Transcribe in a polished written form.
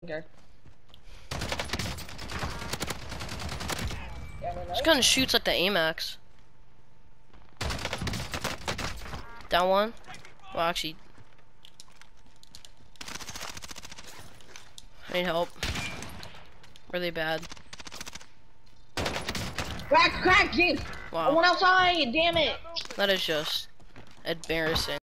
Okay. This gun shoots like the AMAX. Down one. Well, actually, I need help. Really bad. Crack, James! Wow. One outside, damn it! That is just embarrassing.